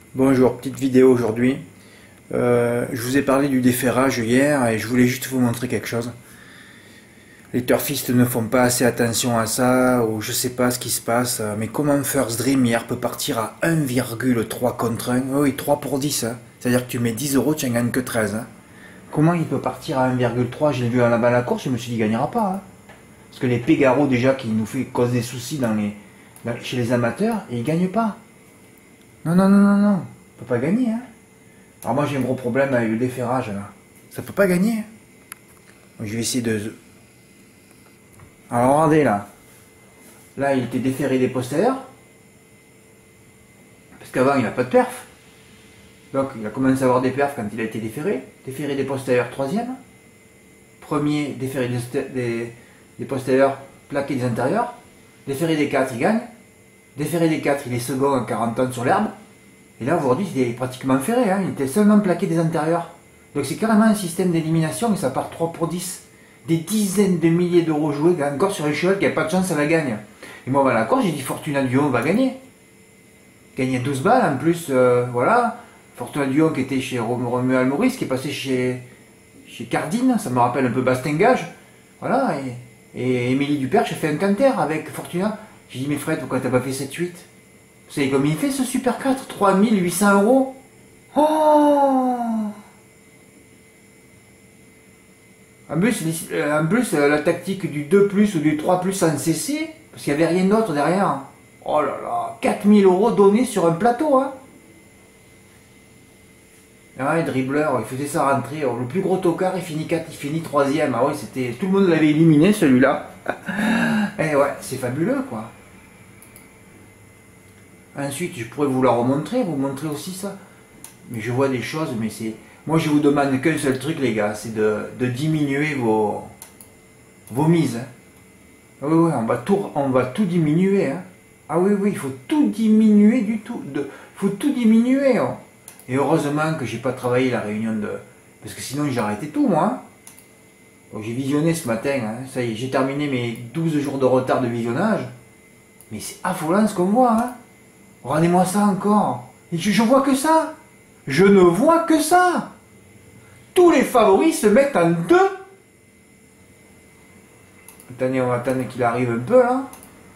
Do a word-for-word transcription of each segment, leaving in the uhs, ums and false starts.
Bonjour, petite vidéo aujourd'hui. Euh, je vous ai parlé du déferrage hier et je voulais juste vous montrer quelque chose. Les turfistes ne font pas assez attention à ça, ou je sais pas ce qui se passe, mais comment First Dream hier peut partir à un virgule trois contre un? Oui, trois pour dix, hein. C'est-à-dire que tu mets dix euros, tu n'en gagnes que treize. Hein. Comment il peut partir à un virgule trois? Je l'ai vu à la, à la course, je me suis dit il gagnera pas. Hein. Parce que les Pégaro déjà qui nous fait cause des soucis dans les, dans, chez les amateurs, et ils gagnent pas. Non, non, non, non, non. Ça peut pas gagner, hein. Alors moi j'ai un gros problème avec le déferrage, là. Ça peut pas gagner. Donc, je vais essayer de... Alors regardez, là. Là, il était déferré des postérieurs. Parce qu'avant, il n'a pas de perf. Donc, il a commencé à avoir des perfs quand il a été déferré. Déferré des postérieurs, troisième. Premier, déferré des, des, des postérieurs, plaqué des intérieurs. Déferré des quatre, il gagne. Déferré des quatre, il est second à quarante tonnes sur l'herbe. Et là, aujourd'hui, il est pratiquement ferré. Hein. Il était seulement plaqué des intérieurs. Donc, c'est carrément un système d'élimination, mais ça part trois pour dix. Des dizaines de milliers d'euros joués, encore sur les chevaux qui n'a pas de chance, ça la gagne. Et moi, à la course, j'ai dit Fortuna Dion va gagner. Gagner douze balles, en plus, euh, voilà. Fortuna Dion qui était chez Romuald Maurice, qui est passé chez, chez Cardine, ça me rappelle un peu Bastingage. Voilà, et, et Émilie Duperche a fait un canter avec Fortuna. J'ai dit, mais Fred, pourquoi t'as pas fait sept huit? Vous savez combien il fait ce Super quatre? trois mille huit cents euros. Oh! En plus, en plus, la tactique du deux plus ou du trois plus sans cesser, parce qu'il n'y avait rien d'autre derrière. Oh là là, quatre mille euros donnés sur un plateau. Hein. Ah, les dribbleurs, il faisait sa rentrée. Le plus gros tocard, il finit quatre, il finit troisième. Ah ouais, c'était, tout le monde l'avait éliminé celui-là. Et ouais, c'est fabuleux quoi. Ensuite, je pourrais vous la remontrer, vous montrer aussi ça. Mais je vois des choses, mais c'est... Moi, je vous demande qu'un seul truc, les gars, c'est de, de diminuer vos, vos mises. Hein. Oui, oui, on va tout, on va tout diminuer. Hein. Ah oui, oui, il faut tout diminuer du tout. Il faut tout diminuer. Hein. Et heureusement que j'ai pas travaillé la réunion de... Parce que sinon, j'ai arrêté tout, moi. Hein. J'ai visionné ce matin. Hein. Ça y est, j'ai terminé mes douze jours de retard de visionnage. Mais c'est affolant ce qu'on voit. Hein. Regardez-moi ça encore. Et je, je vois que ça. Je ne vois que ça. Tous les favoris se mettent en deux. Attendez, on va attendre qu'il arrive un peu là.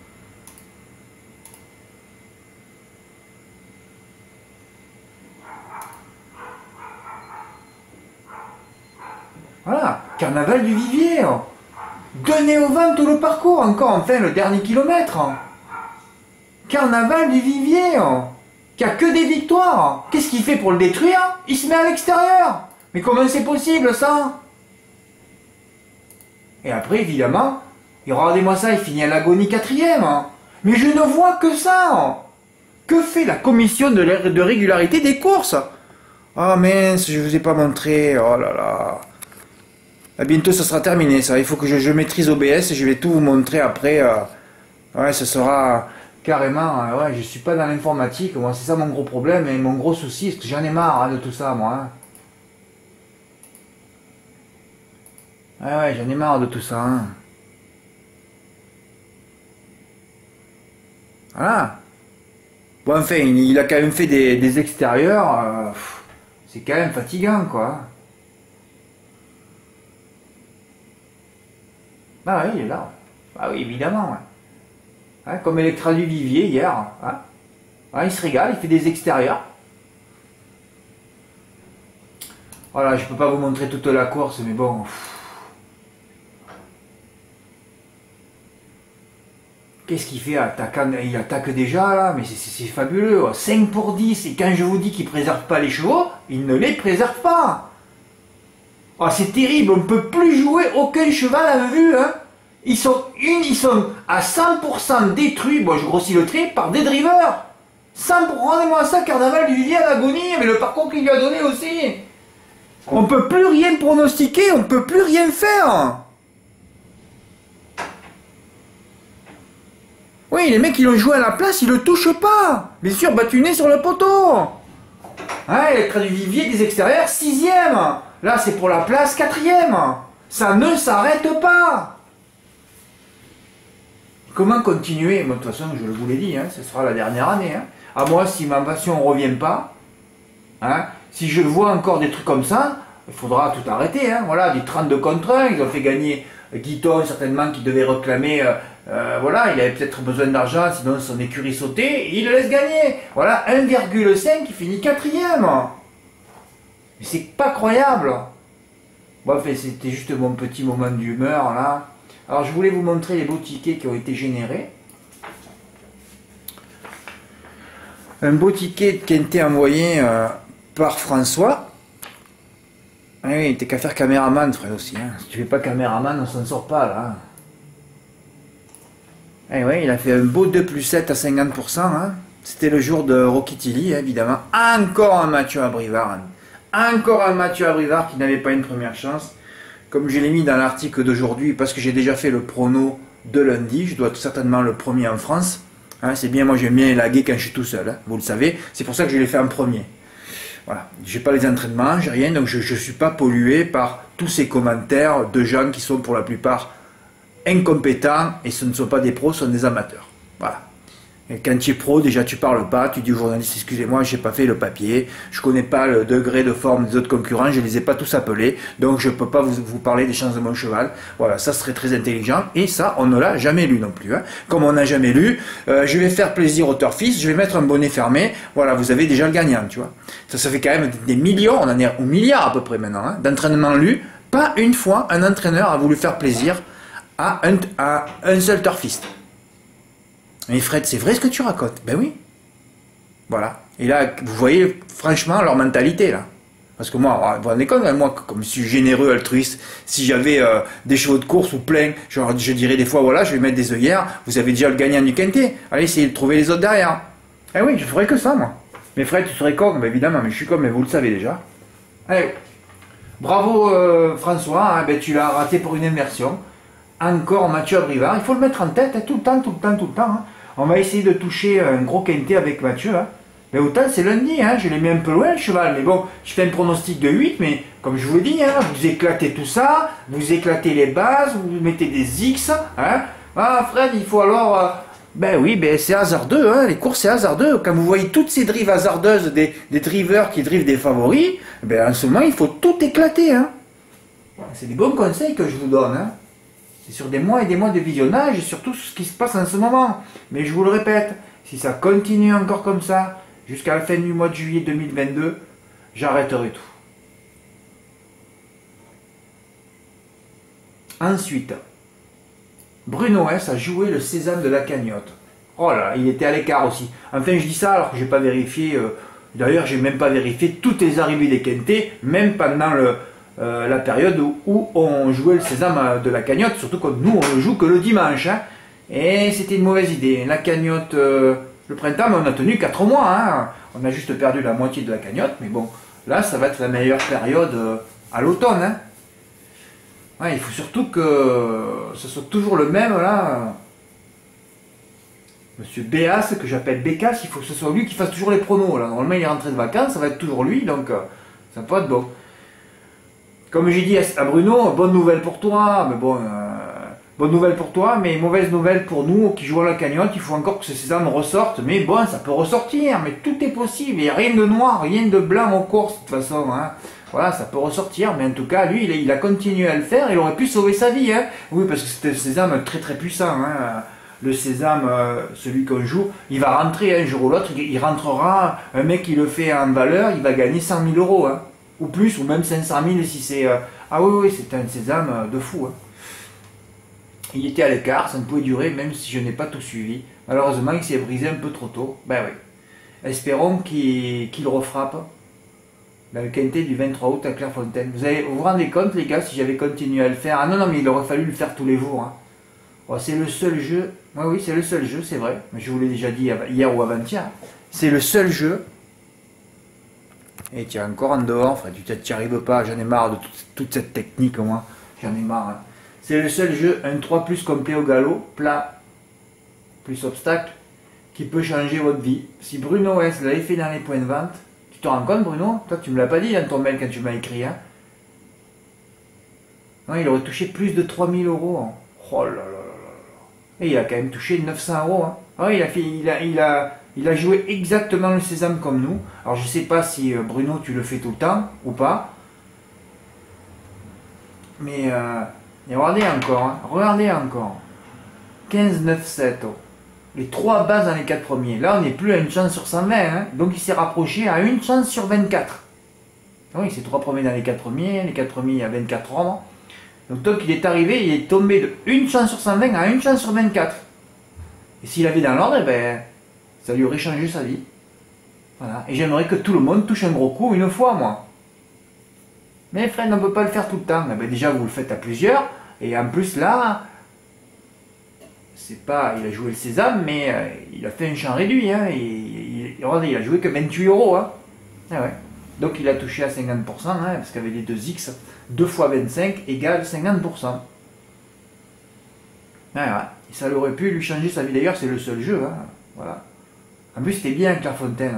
Voilà, carnaval du Vivier. Donnez au vent tout le parcours, encore enfin le dernier kilomètre. Carnaval du Vivier. Qui a que des victoires. Qu'est-ce qu'il fait pour le détruire? Il se met à l'extérieur. Mais comment c'est possible ça? Et après évidemment, et regardez-moi ça, il finit à l'agonie quatrième. Mais je ne vois que ça. Que fait la commission de, de régularité des courses? Ah mince, je vous ai pas montré. Oh là là. À bientôt ça sera terminé ça. Il faut que je, je maîtrise O B S et je vais tout vous montrer après. Euh... Ouais, ce sera... Carrément, ouais, je suis pas dans l'informatique, moi c'est ça mon gros problème et mon gros souci, parce que j'en ai marre hein, de tout ça, moi. Hein. Ouais, ouais, j'en ai marre de tout ça. Hein. Voilà. Bon, enfin, il a quand même fait des, des extérieurs, euh, c'est quand même fatigant, quoi. Ah oui, il est là. Ah oui, évidemment, ouais. Hein, comme Electra du Vivier hier. Hein. Hein, il se régale, il fait des extérieurs. Voilà, je peux pas vous montrer toute la course, mais bon. Qu'est-ce qu'il fait attaquant? Il attaque déjà là, mais c'est fabuleux. cinq pour dix, et quand je vous dis qu'il ne préserve pas les chevaux, il ne les préserve pas. Oh, c'est terrible, on ne peut plus jouer aucun cheval à vue. Hein. Ils sont, une, ils sont à cent pour cent détruits, bon je grossis le trait, par des drivers. cent pour cent, rendez-moi ça, Carnaval du Vivier à l'agonie, mais le parcours qu'il lui a donné aussi. On ne peut plus rien pronostiquer, on ne peut plus rien faire. Oui, les mecs qui l'ont joué à la place, ils le touchent pas. Bien sûr, battu nez sur le poteau. Hein, Electra du Vivier, des extérieurs, sixième. Là, c'est pour la place, quatrième. Ça ne s'arrête pas. Comment continuer? Bon, de toute façon, je vous l'ai dit, hein, ce sera la dernière année. Hein. À moi, si ma passion ne revient pas, Hein. Si je vois encore des trucs comme ça, il faudra tout arrêter. Hein. Voilà, des trente-deux contre un, ils ont fait gagner Guiton, certainement, qui devait réclamer, euh, euh, voilà, il avait peut-être besoin d'argent, sinon son écurie sautait, il le laisse gagner. Voilà, un virgule cinq, il finit quatrième. Mais c'est pas croyable. Bon, enfin, c'était juste mon petit moment d'humeur, là. Alors, je voulais vous montrer les beaux tickets qui ont été générés. Un beau ticket qui a été envoyé euh, par François. Ah oui, t'es qu'à faire caméraman, frère, aussi. Hein. Si tu fais pas caméraman, on s'en sort pas, là. Eh oui, il a fait un beau deux plus sept à cinquante pour cent. Hein. C'était le jour de Rocky Tilly, hein, évidemment. Encore un Mathieu Abrivard. Hein. Encore un Mathieu Abrivard qui n'avait pas une première chance. Comme je l'ai mis dans l'article d'aujourd'hui, parce que j'ai déjà fait le prono de lundi, je dois tout certainement le premier en France. Hein, c'est bien, moi j'aime bien élaguer quand je suis tout seul, hein, vous le savez. C'est pour ça que je l'ai fait en premier. Voilà, j'ai pas les entraînements, j'ai rien, donc je ne suis pas pollué par tous ces commentaires de gens qui sont pour la plupart incompétents, et ce ne sont pas des pros, ce sont des amateurs. Voilà. Et quand tu es pro, déjà tu parles pas, tu dis au journaliste, excusez-moi, j'ai pas fait le papier, je connais pas le degré de forme des autres concurrents, je les ai pas tous appelés, donc je peux pas vous, vous parler des chances de mon cheval. Voilà, ça serait très intelligent, et ça, on ne l'a jamais lu non plus. Hein. Comme on n'a jamais lu, euh, je vais faire plaisir au turfiste, je vais mettre un bonnet fermé, voilà, vous avez déjà le gagnant, tu vois. Ça, ça fait quand même des millions, on en est au milliard à peu près maintenant, hein, d'entraînements lus. Pas une fois un entraîneur a voulu faire plaisir à un, à un seul turfiste. Mais Fred, c'est vrai ce que tu racontes? Ben oui. Voilà. Et là, vous voyez franchement leur mentalité là. Parce que moi, vous vous rendez compte, moi, comme je suis généreux, altruiste, si j'avais euh, des chevaux de course ou plein, genre, je dirais des fois, voilà, je vais mettre des œillères, vous avez déjà le gagnant du quintet. Allez, essayez de trouver les autres derrière. Eh oui, je ferais que ça, moi. Mais Fred, tu serais con, ben, évidemment, mais je suis con, mais vous le savez déjà. Allez. Bravo euh, François, hein, ben, tu l'as raté pour une inversion. Encore Mathieu Abrivard, il faut le mettre en tête, hein, tout le temps, tout le temps, tout le temps. Hein. On va essayer de toucher un gros quintet avec Mathieu. Hein. Mais autant c'est lundi, hein, je l'ai mis un peu loin le cheval. Mais bon, je fais un pronostic de huit, mais comme je vous l'ai dit, hein, vous éclatez tout ça, vous éclatez les bases, vous mettez des X. Hein. Ah Fred, il faut alors... Euh, ben oui, ben c'est hasardeux, hein, les courses c'est hasardeux. Quand vous voyez toutes ces drives hasardeuses des, des drivers qui drivent des favoris, ben en ce moment il faut tout éclater. Hein. C'est des bons conseils que je vous donne. Hein. C'est sur des mois et des mois de visionnage et surtout ce qui se passe en ce moment. Mais je vous le répète, si ça continue encore comme ça, jusqu'à la fin du mois de juillet deux mille vingt-deux, j'arrêterai tout. Ensuite, Bruno S a joué le sésame de la cagnotte. Oh là, il était à l'écart aussi. Enfin, je dis ça alors que j'ai pas vérifié. Euh, D'ailleurs, j'ai même pas vérifié toutes les arrivées des quintés, même pendant le... Euh, la période où, où on jouait le sésame de la cagnotte, surtout que nous on le joue que le dimanche, hein. Et c'était une mauvaise idée. La cagnotte, euh, le printemps, on a tenu quatre mois, hein. On a juste perdu la moitié de la cagnotte, mais bon, là ça va être la meilleure période euh, à l'automne. Hein. Ouais, il faut surtout que ce soit toujours le même là. Monsieur Béas, que j'appelle Bécas, il faut que ce soit lui qui fasse toujours les pronos. Là. Normalement il est rentré de vacances, ça va être toujours lui, donc euh, ça peut être bon. Comme j'ai dit à Bruno, bonne nouvelle pour toi, mais bon, euh, bonne nouvelle pour toi, mais mauvaise nouvelle pour nous qui jouons à la cagnotte. Il faut encore que ce sésame ressorte, mais bon, ça peut ressortir, mais tout est possible. Il n'y a rien de noir, rien de blanc en course de toute façon. Hein. Voilà, ça peut ressortir, mais en tout cas, lui, il a, il a continué à le faire. Il aurait pu sauver sa vie, hein. Oui, parce que c'était un sésame très très puissant. Hein. Le sésame, euh, celui qu'on joue, il va rentrer un jour ou l'autre, il rentrera. Un mec qui le fait en valeur, il va gagner cent mille euros. Hein. Ou plus, ou même cinq cent mille si c'est... Euh... Ah oui, oui, c'est un sésame de fou. Hein. Il était à l'écart, ça ne pouvait durer, même si je n'ai pas tout suivi. Malheureusement, il s'est brisé un peu trop tôt. Ben oui. Espérons qu'il qu'il refrappe dans le quintet du vingt-trois août à Clairefontaine. Vous, avez, vous vous rendez compte, les gars, si j'avais continué à le faire... Ah non, non, mais il aurait fallu le faire tous les jours. Hein. Oh, c'est le seul jeu... Oui, oui, c'est le seul jeu, c'est vrai. Mais je vous l'ai déjà dit hier ou avant-hier. C'est le seul jeu... Et tu es encore en dehors, frère, tu n'y arrives pas, j'en ai marre de toute, toute cette technique, moi, j'en ai marre. Hein. C'est le seul jeu, un trois plus complet au galop, plat, plus obstacle, qui peut changer votre vie. Si Bruno S l'avait fait dans les points de vente, tu te rends compte, Bruno? Toi, tu ne me l'as pas dit dans ton mail quand tu m'as écrit. Hein. Non, il aurait touché plus de trois mille euros. Hein. Oh là là là là. Et il a quand même touché neuf cents euros. Hein. Ah, il, a fait, il, a, il, a, Il a joué exactement le sésame comme nous. Alors je sais pas si euh, Bruno tu le fais tout le temps ou pas. Mais euh, et regardez encore, hein, regardez encore. quinze, neuf, sept. Oh. Les trois bases dans les quatre premiers. Là on n'est plus à une chance sur cent vingt. Hein. Donc il s'est rapproché à une chance sur vingt-quatre. Oui, c'est trois premiers dans les quatre premiers. Les quatre premiers il y a vingt-quatre hommes. Donc, donc il est arrivé, il est tombé de une chance sur cent vingt à une chance sur vingt-quatre. Et s'il avait dans l'ordre, eh ben, ça lui aurait changé sa vie. Voilà. Et j'aimerais que tout le monde touche un gros coup une fois, moi. Mais Fred, on ne peut pas le faire tout le temps. Eh ben, déjà, vous le faites à plusieurs. Et en plus, là, c'est pas, il a joué le sésame, mais euh, il a fait un champ réduit. Hein, et, il, regardez, il a joué que vingt-huit euros. Hein. Ah ouais. Donc, il a touché à cinquante pour cent, hein, parce qu'avec les deux X, deux fois vingt-cinq égale cinquante pour cent. Ah ouais. Et ça aurait pu lui changer sa vie. D'ailleurs, c'est le seul jeu. Hein. Voilà. En plus, c'était bien avec la fontaine.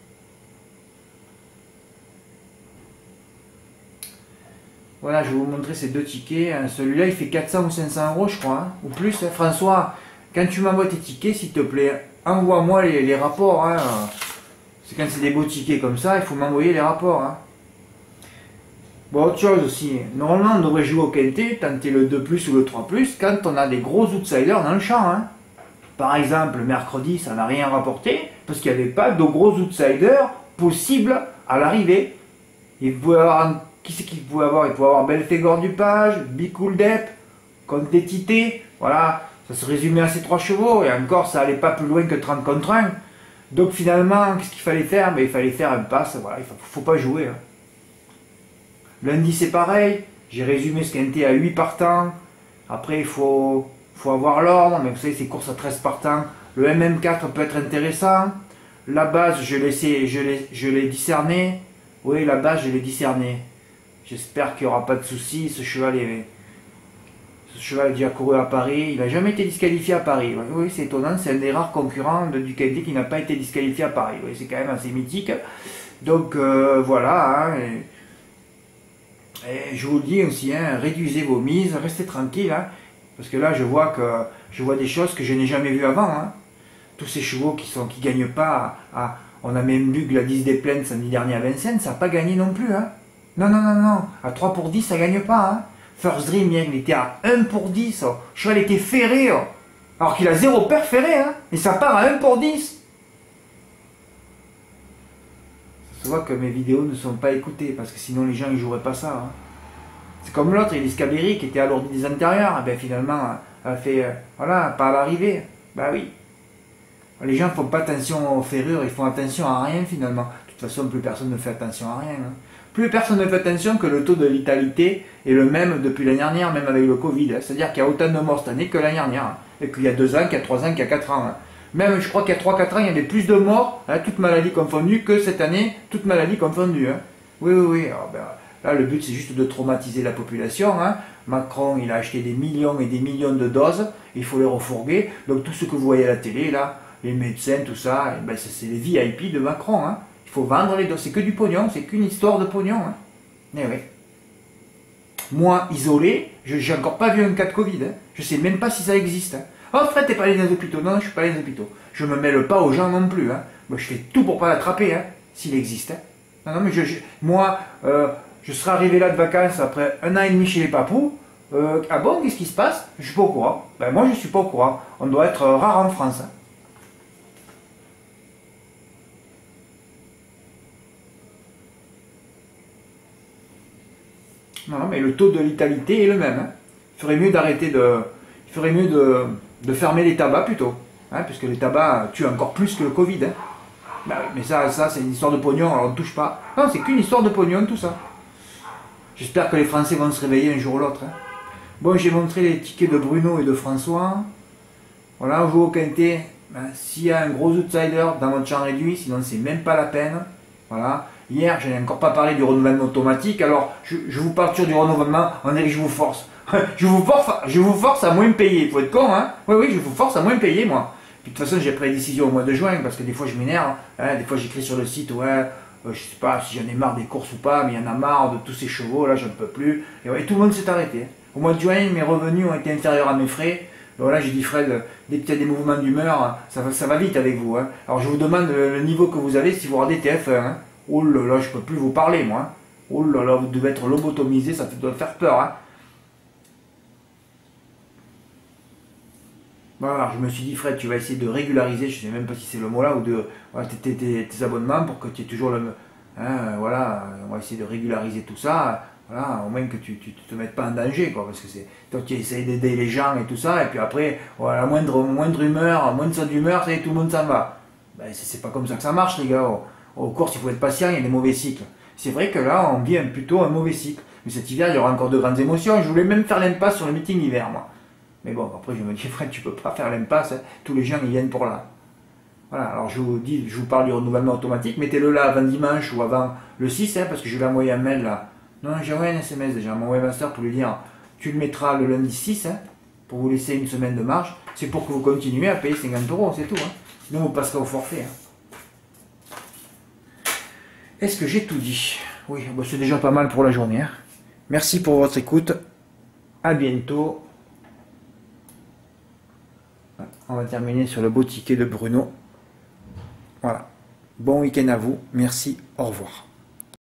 Voilà, je vais vous montrer ces deux tickets. Celui-là, il fait quatre cents ou cinq cents euros, je crois. Hein. Ou plus. François, quand tu m'envoies tes tickets, s'il te plaît, envoie-moi les, les rapports. Hein. C'est quand c'est des beaux tickets comme ça, il faut m'envoyer les rapports. Hein. Bon, autre chose aussi. Normalement, on devrait jouer au quintet, tenter le deux plus ou le trois plus, quand on a des gros outsiders dans le champ. Hein. Par exemple, mercredi, ça n'a rien rapporté, parce qu'il n'y avait pas de gros outsiders possibles à l'arrivée. Il pouvait avoir... Qui c'est qu'il pouvait avoir? Il pouvait avoir Belphégor du Page, Bicouldep, Comte des Tité. Voilà, ça se résumait à ces trois chevaux, et encore, ça allait pas plus loin que trente contre un. Donc finalement, qu'est-ce qu'il fallait faire? Ben, il fallait faire un pass, voilà, il ne faut, faut pas jouer. Hein. Lundi, c'est pareil, j'ai résumé ce quintet à huit partants. Après, il faut, faut avoir l'ordre, mais vous savez, c'est course à treize partants. Le M M quatre peut être intéressant. La base, je l'ai discerné. Oui, la base, je l'ai discerné. J'espère qu'il n'y aura pas de soucis. Ce cheval est... Ce cheval a déjà couru à Paris. Il n'a jamais été disqualifié à Paris. Oui, oui, c'est étonnant. C'est un des rares concurrents de Ducati qui n'a pas été disqualifié à Paris. Oui, c'est quand même assez mythique. Donc, euh, voilà. Hein, et, et je vous le dis aussi, hein, réduisez vos mises. Restez tranquille. Hein, parce que là, je vois, que, je vois des choses que je n'ai jamais vues avant. Hein. Tous ces chevaux qui ne qui gagnent pas. À, à, on a même vu que la dix des Plaines samedi dernier à Vincennes, ça n'a pas gagné non plus. Hein. Non, non, non, non. À trois pour dix, ça ne gagne pas. Hein. First Dream, il était à un pour dix. Oh. Le cheval était ferré. Oh. Alors qu'il a zéro paire ferré. Hein. Et ça part à un pour dix. Ça se voit que mes vidéos ne sont pas écoutées. Parce que sinon, les gens ne joueraient pas ça. Hein. C'est comme l'autre, Elis Cabiri, qui était alourdi des antérieurs. Et bien finalement, a fait, euh, voilà, pas à l'arrivée. Bah oui. Les gens ne font pas attention aux ferrures. Ils font attention à rien finalement. De toute façon, plus personne ne fait attention à rien. Hein. Plus personne ne fait attention que le taux de vitalité est le même depuis l'année dernière, même avec le Covid. Hein. C'est-à-dire qu'il y a autant de morts cette année que l'année dernière. Hein. Et qu'il y a deux ans, qu'il y a trois ans, qu'il y a quatre ans. Hein. Même, je crois qu'il y a trois quatre ans, il y avait plus de morts, hein, toutes maladies confondues, que cette année, toutes maladies confondues. Hein. Oui, oui, oui. Alors, ben, là, le but, c'est juste de traumatiser la population. Hein. Macron, il a acheté des millions et des millions de doses. Il faut les refourguer. Donc, tout ce que vous voyez à la télé, là, les médecins, tout ça, ben, c'est les V I P de Macron. Hein. Il faut vendre les doses. C'est que du pognon, c'est qu'une histoire de pognon. Hein. Eh oui. Moi, isolé, je n'ai encore pas vu un cas de Covid. Hein. Je ne sais même pas si ça existe. Hein. Oh, Fred, t'es pas allé dans les hôpitaux. Non, je ne suis pas allé dans les hôpitaux. Je ne me mêle pas aux gens non plus. Hein. Moi, je fais tout pour pas l'attraper, hein, s'il existe. Hein. Non, non, mais je, je, moi, euh, je serais arrivé là de vacances après un an et demi chez les papous. Euh, ah bon, qu'est-ce qui se passe? Je ne suis pas au courant. Ben, moi, je ne suis pas au courant. On doit être euh, rare en France. Hein. Non, mais le taux de létalité est le même. Hein. Il ferait mieux d'arrêter de... Il ferait mieux de, de fermer les tabacs plutôt. Hein, puisque les tabacs tuent encore plus que le Covid. Hein. Ben, mais ça, ça c'est une histoire de pognon, alors on ne touche pas. Non, c'est qu'une histoire de pognon, tout ça. J'espère que les Français vont se réveiller un jour ou l'autre. Hein. Bon, j'ai montré les tickets de Bruno et de François. Voilà, on joue au quintet. Ben, s'il y a un gros outsider dans votre champ réduit, sinon c'est même pas la peine. Voilà. Hier, je n'ai encore pas parlé du renouvellement automatique, alors je, je vous parle sur du renouvellement, on dirait que je vous force. je, vous force je vous force à moins payer, il faut être con, hein. Oui, oui, je vous force à moins payer, moi. Puis de toute façon, j'ai pris la décision au mois de juin, parce que des fois je m'énerve, hein. Des fois j'écris sur le site, ouais, euh, je sais pas si j'en ai marre des courses ou pas, mais il y en a marre de tous ces chevaux, là, je ne peux plus. Et, ouais, et tout le monde s'est arrêté. Au mois de juin, mes revenus ont été inférieurs à mes frais. Donc là, j'ai dit Fred, dès que tu as des mouvements d'humeur, ça va, ça va vite avec vous. Hein. Alors je vous demande le niveau que vous avez si vous regardez T F un. Hein. Oh là là, je peux plus vous parler, moi. Hein. Oh là là, vous devez être lobotomisé, ça doit faire peur. Hein. Voilà, je me suis dit, Fred, tu vas essayer de régulariser, je ne sais même pas si c'est le mot là, ou de voilà, tes, tes, tes abonnements pour que tu aies toujours le. Hein, voilà, on va essayer de régulariser tout ça, voilà, au moins que tu ne te mettes pas en danger, quoi, parce que c'est. Toi, tu essayes d'aider les gens et tout ça, et puis après, voilà, moindre, moindre humeur, moindre saut d'humeur, ça y est, tout le monde s'en va. Ben, c'est pas comme ça que ça marche, les gars. Au, au course, il faut être patient, il y a des mauvais cycles. C'est vrai que là, on vit un, plutôt un mauvais cycle. Mais cet hiver, il y aura encore de grandes émotions. Je voulais même faire l'impasse sur le meeting hiver, moi. Mais bon, après je me dis, Fred, tu peux pas faire l'impasse, hein. Tous les gens ils viennent pour là. Voilà, alors je vous dis, je vous parle du renouvellement automatique, mettez-le là avant dimanche ou avant le six, hein, parce que je vais envoyer un mail là. Non, j'ai envoyé un S M S déjà à mon webmaster pour lui dire, tu le mettras le lundi six, hein, pour vous laisser une semaine de marge. C'est pour que vous continuez à payer cinquante euros, c'est tout. Hein. Sinon vous passerez au forfait. Hein. Est-ce que j'ai tout dit? Oui, bon, c'est déjà pas mal pour la journée. Hein. Merci pour votre écoute. À bientôt. On va terminer sur le beau ticket de Bruno. Voilà. Bon week-end à vous. Merci. Au revoir.